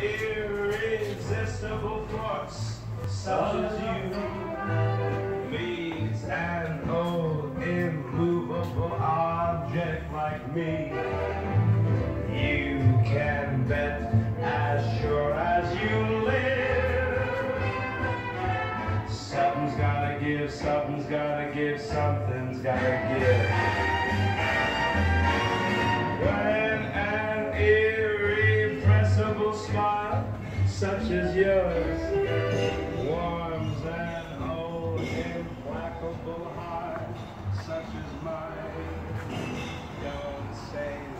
irresistible force such as you meets an old immovable object like me. You can bet as sure as you live, something's gotta give, something's gotta give, something's gotta give. When an irrepressible smile such as yours warms an old implacable heart such as mine, don't say